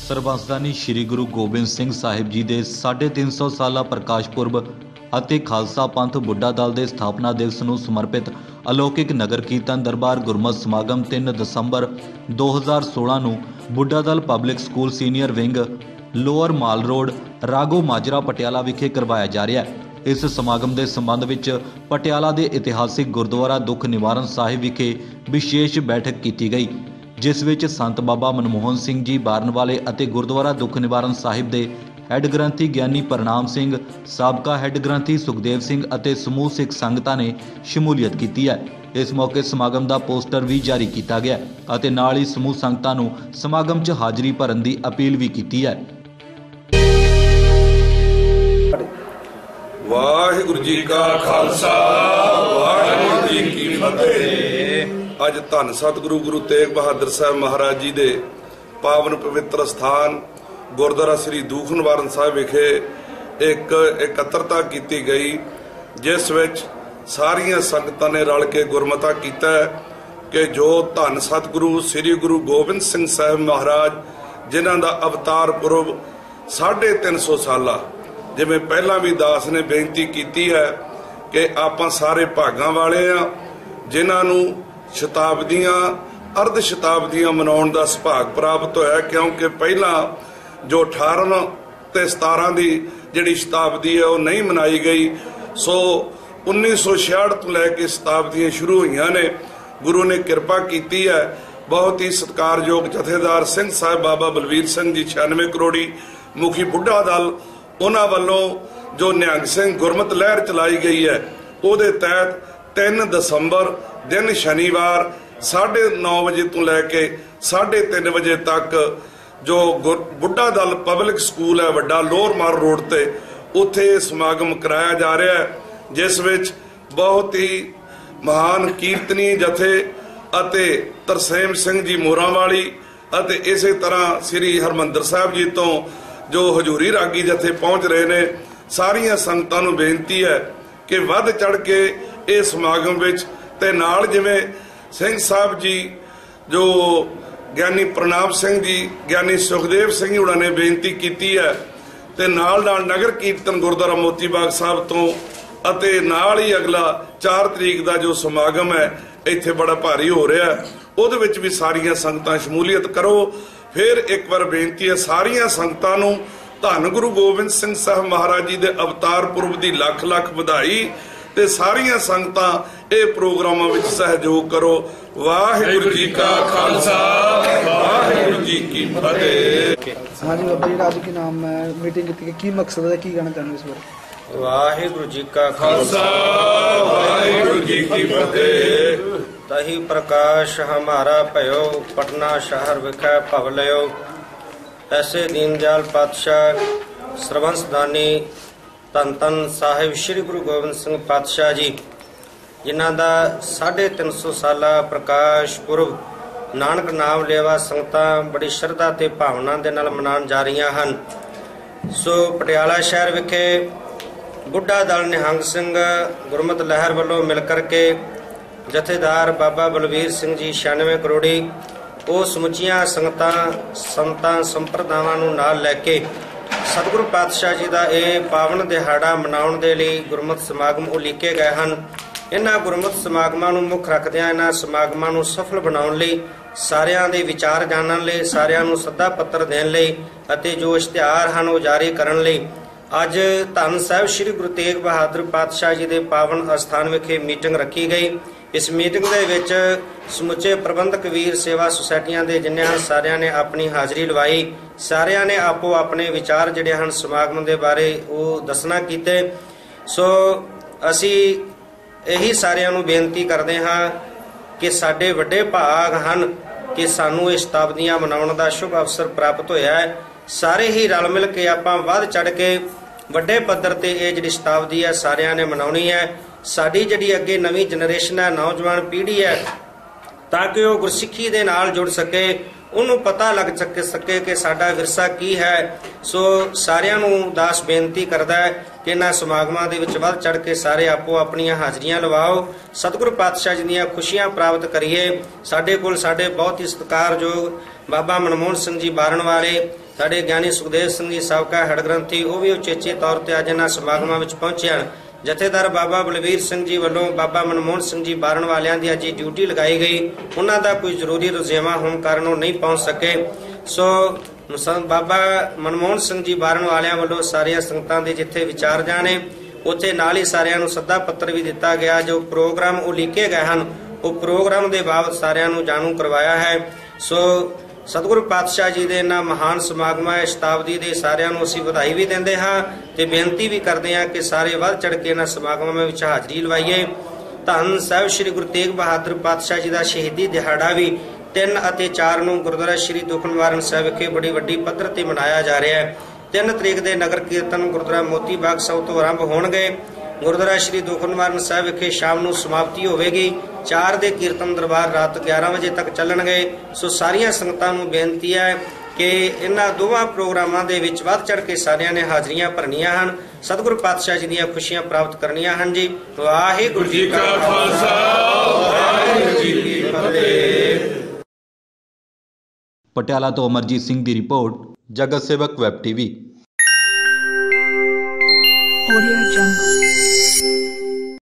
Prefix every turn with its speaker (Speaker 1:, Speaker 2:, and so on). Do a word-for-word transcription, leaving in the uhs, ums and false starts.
Speaker 1: ਸਰਬੰਸਦਾਨੀ श्री गुरु गोबिंद सिंह साहिब जी के साढ़े तीन सौ साला प्रकाश पुरब ਅਤੇ ਖਾਲਸਾ ਪੰਥ ਬੁੱਢਾ ਦਲ ਦੇ ਸਥਾਪਨਾ ਦਿਵਸ ਨੂੰ ਸਮਰਪਿਤ ਅਲੌਕਿਕ ਨਗਰ ਕੀਰਤਨ ਦਰਬਾਰ ਗੁਰਮਤ ਸਮਾਗਮ ਤਿੰਨ ਦਸੰਬਰ ਦੋ ਹਜ਼ਾਰ ਸੋਲਾਂ ਨੂੰ Budha Dal public school senior wing lower mall road Ragho Majra Patiala ਵਿਖੇ ਕਰਵਾਇਆ ਜਾ ਰਿਹਾ ਹੈ। ਇਸ ਸਮਾਗਮ ਦੇ ਸੰਬੰਧ ਵਿੱਚ ਪਟਿਆਲਾ ਦੇ ਇਤਿਹਾਸਿਕ ਗੁਰਦੁਆਰਾ ਦੁੱਖ ਨਿਵਾਰਨ ਸਾਹਿਬ ਵਿਖੇ ਵਿਸ਼ੇਸ਼ ਬੈਠਕ ਕੀਤੀ ਗਈ, ਜਿਸ ਵਿੱਚ ਸੰਤ ਬਾਬਾ ਮਨਮੋਹਨ ਸਿੰਘ ਜੀ ਬਾਰਨ ਵਾਲੇ ਅਤੇ ਗੁਰਦੁਆਰਾ ਦੁੱਖ ਨਿਵਾਰਨ ਸਾਹਿਬ ਦੇ ਹੈੱਡ ਗ੍ਰੰਥੀ ਗਿਆਨੀ ਪ੍ਰਣਾਮ ਸਿੰਘ, ਸਾਬਕਾ ਹੈੱਡ ਗ੍ਰੰਥੀ ਸੁਖਦੇਵ ਸਿੰਘ ਅਤੇ ਸਮੂਹ ਸਿੱਖ ਸੰਗਤਾਂ ਨੇ ਸ਼ਮੂਲੀਅਤ ਕੀਤੀ ਹੈ। ਇਸ ਮੌਕੇ ਸਮਾਗਮ ਦਾ ਪੋਸਟਰ ਵੀ ਜਾਰੀ ਕੀਤਾ ਗਿਆ ਅਤੇ ਨਾਲ ਹੀ ਸਮੂਹ ਸੰਗਤਾਂ ਨੂੰ ਸਮਾਗਮ 'ਚ ਹਾਜ਼ਰੀ ਭਰਨ ਦੀ ਅਪੀਲ ਵੀ ਕੀਤੀ ਹੈ।
Speaker 2: ਵਾਹਿਗੁਰੂ ਜੀ ਕਾ ਖਾਲਸਾ ਵਾਹਿਗੁਰੂ ਜੀ ਕੀ ਫਤਿਹ। ਅੱਜ ਧੰਨ ਸਤਿਗੁਰੂ ਗੁਰੂ ਤੇਗ ਬਹਾਦਰ ਸਾਹਿਬ ਮਹਾਰਾਜ ਜੀ ਦੇ ਪਾਵਨ ਪਵਿੱਤਰ ਸਥਾਨ ਗੁਰਦੁਆਰਾ ਸ੍ਰੀ ਦੁੱਖ ਨਿਵਾਰਨ ਸਾਹਿਬ ਵਿਖੇ ਇੱਕ ਇਕੱਤਰਤਾ ਕੀਤੀ ਗਈ, ਜਿਸ ਵਿੱਚ ਸਾਰੀਆਂ ਸੰਗਤਾਂ ਨੇ ਰਲ ਕੇ ਗੁਰਮਤਾ ਕੀਤਾ ਕਿ ਜੋ ਧੰਨ ਸਤਿਗੁਰੂ ਸ੍ਰੀ ਗੁਰੂ ਗੋਬਿੰਦ ਸਿੰਘ ਸਾਹਿਬ ਮਹਾਰਾਜ ਜਿਨ੍ਹਾਂ ਦਾ ਅਵਤਾਰ ਪੁਰਬ ਸਾਢੇ ਤਿੰਨ ਸੌ ਸਾਲਾ, ਜਿਵੇਂ ਪਹਿਲਾਂ ਵੀ ਦਾਸ ਨੇ ਬੇਨਤੀ ਕੀਤੀ ਹੈ ਕਿ ਆਪਾਂ ਸਾਰੇ ਭਾਗਾਂ ਵਾਲੇ ਆ ਜਿਨ੍ਹਾਂ ਨੂੰ ਸ਼ਤਾਬਦੀਆਂ ਅਰਧ ਸ਼ਤਾਬਦੀਆਂ ਮਨਾਉਣ ਦਾ ਸੁਭਾਗ ਪ੍ਰਾਪਤ ਹੋਇਆ, ਕਿਉਂਕਿ ਪਹਿਲਾਂ ਜੋ ਅਠਾਰਾਂ ਤੇ ਸਤਾਰਾਂ ਦੀ ਜਿਹੜੀ ਸ਼ਤਾਬਦੀ ਹੈ ਉਹ ਨਹੀਂ ਮਨਾਈ ਗਈ। ਸੋ ਉੱਨੀ ਸੌ ਛਿਆਹਠ ਤੋਂ ਲੈ ਕੇ ਸ਼ਤਾਬਦੀਆਂ ਸ਼ੁਰੂ ਹੋਈਆਂ ਨੇ। ਗੁਰੂ ਨੇ ਕਿਰਪਾ ਕੀਤੀ ਹੈ, ਬਹੁਤ ਹੀ ਸਤਿਕਾਰਯੋਗ ਜਥੇਦਾਰ ਸਿੰਘ ਸਾਹਿਬ ਬਾਬਾ ਬਲਵੀਰ ਸਿੰਘ ਜੀ ਛਿਆਨਵੇਂ ਕਰੋੜੀ ਮੁਖੀ ਬੁੱਢਾ ਦਲ, ਉਹਨਾਂ ਵੱਲੋਂ ਜੋ ਨਿਹੰਗ ਸਿੰਘ ਗੁਰਮਤ ਲਹਿਰ ਚਲਾਈ ਗਈ ਹੈ, ਉਹਦੇ ਤਹਿਤ ਤਿੰਨ ਦਸੰਬਰ ਦਿਨ ਸ਼ਨੀਵਾਰ ਸਾਢੇ ਨੌ ਵਜੇ ਤੋਂ ਲੈ ਕੇ ਸਾਢੇ ਤਿੰਨ ਵਜੇ ਤੱਕ ਜੋ ਬੁੱਢਾ ਦਲ ਪਬਲਿਕ ਸਕੂਲ ਹੈ ਵੱਡਾ ਲੋਅਰ ਮਾਲ ਰੋਡ ਤੇ, ਉੱਥੇ ਸਮਾਗਮ ਕਰਾਇਆ ਜਾ ਰਿਹਾ ਹੈ, ਜਿਸ ਵਿੱਚ ਬਹੁਤ ਹੀ ਮਹਾਨ ਕੀਰਤਨੀ ਜਥੇ ਅਤੇ ਤਰਸੇਮ ਸਿੰਘ ਜੀ ਮੋਰਾਂ ਵਾਲੀ ਅਤੇ ਇਸੇ ਤਰ੍ਹਾਂ ਸ੍ਰੀ ਹਰਮੰਦਰ ਸਾਹਿਬ ਜੀ ਤੋਂ ਜੋ ਹਜ਼ੂਰੀ ਰਾਗੀ ਜਥੇ ਪਹੁੰਚ ਰਹੇ ਨੇ। ਸਾਰੀਆਂ ਸੰਗਤਾਂ ਨੂੰ ਬੇਨਤੀ ਹੈ ਕਿ ਵੱਧ ਚੜ ਕੇ ਇਹ ਸਮਾਗਮ ਵਿੱਚ ਤੇ ਨਾਲ ਜਿਵੇਂ ਸਿੰਘ ਸਾਹਿਬ ਜੀ ਜੋ ਗਿਆਨੀ ਪ੍ਰਣਾਮ ਸਿੰਘ ਜੀ, ਗਿਆਨੀ ਸੁਖਦੇਵ ਸਿੰਘ ਉਹਨਾਂ ਨੇ ਬੇਨਤੀ ਕੀਤੀ ਹੈ, ਤੇ ਨਾਲ ਨਾਲ ਨਗਰ ਕੀਰਤਨ ਗੁਰਦੁਆਰਾ ਮੋਤੀ ਬਾਗ ਸਾਹਿਬ ਤੋਂ ਅਤੇ ਨਾਲ ਹੀ ਅਗਲਾ ਚਾਰ ਤਰੀਕ ਦਾ ਜੋ ਸਮਾਗਮ ਹੈ ਇੱਥੇ ਬੜਾ ਭਾਰੀ ਹੋ ਰਿਹਾ, ਉਹਦੇ ਵਿੱਚ ਵੀ ਸਾਰੀਆਂ ਸੰਗਤਾਂ ਸ਼ਮੂਲੀਅਤ ਕਰੋ। ਫਿਰ ਇੱਕ ਵਾਰ ਬੇਨਤੀ ਹੈ ਸਾਰੀਆਂ ਸੰਗਤਾਂ ਨੂੰ ਧੰਨ ਗੁਰੂ ਗੋਬਿੰਦ ਸਿੰਘ ਸਾਹਿਬ ਮਹਾਰਾਜ ਜੀ ਦੇ ਅਵਤਾਰ ਪੁਰਬ ਦੀ ਲੱਖ ਲੱਖ ਵਧਾਈ, ਤੇ ਸਾਰੀਆਂ ਸੰਗਤਾਂ ਇਹ ਪ੍ਰੋਗਰਾਮਾਂ ਵਿੱਚ ਸਹਿਯੋਗ ਕਰੋ। ਵਾਹਿਗੁਰੂ ਜੀ ਕਾ ਖਾਲਸਾ ਵਾਹਿਗੁਰੂ ਜੀ ਕੀ ਫਤਿਹ।
Speaker 3: ਹਾਂਜੀ ਬਾਬਾ ਜੀ, ਅੱਜ ਕੀ ਨਾਮ ਹੈ ਮੀਟਿੰਗ ਕੀਤੀ, ਕੀ ਮਕਸਦ ਹੈ, ਕੀ ਕਹਿਣਾ ਚਾਹੁੰਦੇ ਇਸ ਬਾਰੇ?
Speaker 4: ਵਾਹਿਗੁਰੂ ਜੀ ਕਾ ਖਾਲਸਾ
Speaker 2: ਵਾਹਿਗੁਰੂ ਜੀ ਕੀ ਫਤਿਹ।
Speaker 4: तही प्रकाश हमारा भयो, पटना शहर विखै भव लयो। ऐसे दीनदयाल पातशाह ਸਰਬੰਸਦਾਨੀ ਧੰਨ ਧੰਨ ਸਾਹਿਬ ਸ਼੍ਰੀ ਗੁਰੂ ਗੋਬਿੰਦ ਸਿੰਘ ਪਾਤਸ਼ਾਹ ਜੀ, ਜਿਨ੍ਹਾਂ ਦਾ ਸਾਢੇ ਤਿੰਨ ਸੌ ਸਾਲਾ ਪ੍ਰਕਾਸ਼ ਪੁਰਬ ਨਾਨਕ ਨਾਮ ਲੇਵਾ ਸੰਗਤਾਂ ਬੜੀ ਸ਼ਰਧਾ ਤੇ ਭਾਵਨਾ ਦੇ ਨਾਲ ਮਨਾਉਣ ਜਾ ਰਹੀਆਂ ਹਨ। ਸੋ ਪਟਿਆਲਾ ਸ਼ਹਿਰ ਵਿਖੇ ਬੁੱਢਾ ਦਲ ਨਿਹੰਗ ਸਿੰਘ ਗੁਰਮਤ ਲਹਿਰ ਵੱਲੋਂ ਮਿਲ ਕਰਕੇ ਜਥੇਦਾਰ ਬਾਬਾ ਬਲਵੀਰ ਸਿੰਘ ਜੀ ਛਿਆਨਵੇਂ ਕਰੋੜੀ ਉਹ ਸਮੁੱਚੀਆਂ ਸੰਗਤਾਂ ਸੰਤਾਂ ਸੰਪਰਦਾਵਾਂ ਨੂੰ ਨਾਲ ਲੈ ਕੇ ਸਤਿਗੁਰੂ ਪਾਤਸ਼ਾਹ ਜੀ ਦਾ ਇਹ ਪਾਵਨ ਦਿਹਾੜਾ ਮਨਾਉਣ ਦੇ ਲਈ ਗੁਰਮਤ ਸਮਾਗਮ ਉਲੀਕੇ ਗਏ ਹਨ। ਇਹਨਾਂ ਗੁਰਮਤ ਸਮਾਗਮਾਂ ਨੂੰ ਮੁੱਖ ਰੱਖਦਿਆਂ ਇਹਨਾਂ ਸਮਾਗਮਾਂ ਨੂੰ ਸਫਲ ਬਣਾਉਣ ਲਈ, ਸਾਰਿਆਂ ਦੇ ਵਿਚਾਰ ਜਾਣਨ ਲਈ, ਸਾਰਿਆਂ ਨੂੰ ਸੱਦਾ ਪੱਤਰ ਦੇਣ ਲਈ ਅਤੇ ਜੋ ਇਸ਼ਤਿਹਾਰ ਹਨ ਉਹ ਜਾਰੀ ਕਰਨ ਲਈ ਅੱਜ ਧੰਨ ਸਾਹਿਬ ਸ਼੍ਰੀ ਗੁਰੂ ਤੇਗ ਬਹਾਦਰ ਪਾਤਸ਼ਾਹ ਜੀ ਦੇ ਪਾਵਨ ਅਸਥਾਨ ਵਿਖੇ ਮੀਟਿੰਗ ਰੱਖੀ ਗਈ। ਇਸ ਮੀਟਿੰਗ ਦੇ ਵਿੱਚ ਸਮੁੱਚੇ ਪ੍ਰਬੰਧਕ ਵੀਰ ਸੇਵਾ ਸੁਸਾਇਟੀਆਂ ਦੇ ਜਿਨ੍ਹਾਂ ਸਾਰਿਆਂ ਨੇ ਆਪਣੀ ਹਾਜ਼ਰੀ ਲਵਾਈ। ਸਾਰਿਆਂ ਨੇ ਆਪੋ ਆਪਣੇ ਵਿਚਾਰ ਜਿਹੜੇ ਹਨ ਸਮਾਗਮ ਦੇ ਬਾਰੇ ਉਹ ਦੱਸਣਾ ਕੀਤੇ। ਸੋ ਅਸੀਂ ਇਹੀ ਸਾਰਿਆਂ ਨੂੰ ਬੇਨਤੀ ਕਰਦੇ ਹਾਂ ਕਿ ਸਾਡੇ ਵੱਡੇ ਭਾਗ ਹਨ ਕਿ ਸਾਨੂੰ ਇਹ ਸ਼ਤਾਬਦੀਆਂ ਮਨਾਉਣ ਦਾ ਸ਼ੁਭ ਅਵਸਰ ਪ੍ਰਾਪਤ ਹੋਇਆ ਹੈ। ਸਾਰੇ ਹੀ ਰਲ ਮਿਲ ਕੇ ਆਪਾਂ ਵੱਧ ਚੜ ਕੇ ਵੱਡੇ ਪੱਧਰ ਤੇ ਇਹ ਜਿਹੜੀ ਸ਼ਤਾਬਦੀ ਹੈ ਸਾਰਿਆਂ ਨੇ ਮਨਾਉਣੀ ਹੈ। ਸਾਡੀ ਜਿਹੜੀ ਅੱਗੇ ਨਵੀਂ ਜਨਰੇਸ਼ਨ ਹੈ, ਨੌਜਵਾਨ ਪੀੜ੍ਹੀ ਹੈ, ਤਾਂ ਕਿ ਉਹ ਗੁਰਸਿੱਖੀ ਦੇ ਨਾਲ ਜੁੜ ਸਕੇ, ਉਹਨੂੰ ਪਤਾ ਲੱਗ ਸਕੇ ਸਕੇ ਕਿ ਸਾਡਾ ਵਿਰਸਾ ਕੀ ਹੈ। ਸੋ ਸਾਰਿਆਂ ਨੂੰ ਦਾਸ ਬੇਨਤੀ ਕਰਦਾ ਹੈ ਕਿ ਇਹਨਾਂ ਸਮਾਗਮਾਂ ਦੇ ਵਿੱਚ ਵੱਧ ਚੜ ਕੇ ਸਾਰੇ ਆਪੋ ਆਪਣੀਆਂ ਹਾਜ਼ਰੀਆਂ ਲਵਾਓ, ਸਤਿਗੁਰੂ ਪਾਤਸ਼ਾਹ ਜੀ ਦੀਆਂ ਖੁਸ਼ੀਆਂ ਪ੍ਰਾਪਤ ਕਰੀਏ। ਸਾਡੇ ਕੋਲ ਸਾਡੇ ਬਹੁਤ ਹੀ ਸਤਿਕਾਰਯੋਗ ਬਾਬਾ ਮਨਮੋਹਨ ਸਿੰਘ ਜੀ ਬਾਰਨ ਵਾਲੇ, ਸਾਡੇ ਗਿਆਨੀ ਸੁਖਦੇਵ ਸਿੰਘ ਜੀ ਸਾਬਕਾ ਹੈਡ ਗ੍ਰੰਥੀ ਉਹ ਵੀ ਉਚੇਚੇ ਤੌਰ ਤੇ ਅੱਜ ਇਹਨਾਂ ਸਮਾਗਮਾਂ ਵਿੱਚ ਪਹੁੰਚੇ ਹਨ। ਜਥੇਦਾਰ ਬਾਬਾ ਬਲਵੀਰ ਸਿੰਘ ਜੀ ਵੱਲੋਂ ਬਾਬਾ ਮਨਮੋਹਨ ਸਿੰਘ ਜੀ ਬਾਰਨ ਵਾਲਿਆਂ ਦੀ ਅੱਜ ਡਿਊਟੀ ਲਗਾਈ ਗਈ। ਉਹਨਾਂ ਦਾ ਕੋਈ ਜ਼ਰੂਰੀ ਰੁਝੇਵਾਂ ਹੋਣ ਕਾਰਨ ਉਹ ਨਹੀਂ ਪਹੁੰਚ ਸਕੇ। ਸੋ ਬਾਬਾ ਮਨਮੋਹਨ ਸਿੰਘ ਜੀ ਬਾਰਨ ਵਾਲਿਆਂ ਵੱਲੋਂ ਸਾਰੀਆਂ ਸੰਗਤਾਂ ਦੇ ਜਿੱਥੇ ਵਿਚਾਰ ਜਾਣੇ ਉੱਥੇ ਨਾਲ ਹੀ ਸਾਰਿਆਂ ਨੂੰ ਸੱਦਾ ਪੱਤਰ ਵੀ ਦਿੱਤਾ ਗਿਆ। ਜੋ ਪ੍ਰੋਗਰਾਮ ਉਲੀਕੇ ਗਏ ਹਨ ਉਹ ਪ੍ਰੋਗਰਾਮ ਦੇ ਬਾਬਤ ਸਾਰਿਆਂ ਨੂੰ ਜਾਣੂ ਕਰਵਾਇਆ ਹੈ। ਸੋ ਸਤਿਗੁਰੂ ਪਾਤਸ਼ਾਹ ਜੀ ਦੇ ਇਹਨਾਂ ਮਹਾਨ ਸਮਾਗਮਾਂ ਸ਼ਤਾਬਦੀ ਦੇ ਸਾਰਿਆਂ ਨੂੰ ਅਸੀਂ ਵਧਾਈ ਵੀ ਦਿੰਦੇ ਹਾਂ ਤੇ ਬੇਨਤੀ ਵੀ ਕਰਦੇ ਹਾਂ ਕਿ ਸਾਰੇ ਵੱਧ ਚੜ ਕੇ ਇਹਨਾਂ ਸਮਾਗਮਾਂ ਵਿੱਚ ਹਾਜ਼ਰੀ ਲਵਾਈਏ। ਧੰਨ ਸਾਹਿਬ ਸ੍ਰੀ ਗੁਰੂ ਤੇਗ ਬਹਾਦਰ ਪਾਤਸ਼ਾਹ ਜੀ ਦਾ ਸ਼ਹੀਦੀ ਦਿਹਾੜਾ ਵੀ ਤਿੰਨ ਅਤੇ ਚਾਰ ਨੂੰ ਗੁਰਦੁਆਰਾ ਸ੍ਰੀ ਦੁੱਖ ਨਿਵਾਰਨ ਸਾਹਿਬ ਵਿਖੇ ਬੜੀ ਵੱਡੀ ਪੱਧਰ ਤੇ ਮਨਾਇਆ ਜਾ ਰਿਹਾ ਹੈ। ਤਿੰਨ ਤਰੀਕ ਦੇ ਨਗਰ ਕੀਰਤਨ ਗੁਰਦੁਆਰਾ ਮੋਤੀ ਬਾਗ ਸਾਹਿਬ ਤੋਂ ਆਰੰਭ ਹੋਣਗੇ। ਗੁਰਦੁਆਰਾ ਸ੍ਰੀ ਦੁੱਖ ਨਿਵਾਰਨ ਸਾਹਿਬ ਵਿਖੇ ਸ਼ਾਮ ਨੂੰ ਸਮਾਪਤੀ ਹੋਵੇਗੀ। ਚਾਰ ਦੇ ਕੀਰਤਨ ਦਰਬਾਰ ਰਾਤ ਗਿਆਰਾਂ ਵਜੇ ਤੱਕ ਚੱਲਣਗੇ। ਸੋ ਸਾਰੀਆਂ ਸੰਗਤਾਂ ਨੂੰ ਬੇਨਤੀ ਹੈ ਕਿ ਇਹਨਾਂ ਦੋਵਾਂ ਪ੍ਰੋਗਰਾਮਾਂ ਦੇ ਵਿੱਚ ਵੱਧ ਚੜ ਕੇ ਸਾਰਿਆਂ ਨੇ ਹਾਜ਼ਰੀਆਂ ਭਰਨੀਆਂ ਹਨ। ਸਤਿਗੁਰੂ ਪਾਤਸ਼ਾਹ ਜੀ ਦੀਆਂ ਖੁਸ਼ੀਆਂ ਪ੍ਰਾਪਤ ਕਰਨੀਆਂ ਹਨ ਜੀ। ਵਾਹਿਗੁਰੂ ਜੀ ਕਾ ਖਾਲਸਾ ਵਾਹਿਗੁਰੂ ਜੀ ਕੀ ਫਤਿਹ।
Speaker 1: ਪਟਿਆਲਾ ਤੋਂ ਅਮਰਜੀਤ ਸਿੰਘ ਦੀ ਰਿਪੋਰਟ, ਜਗਤ ਸੇਵਕ ਵੈਬ ਟੀਵੀ।
Speaker 5: Audio Jungle।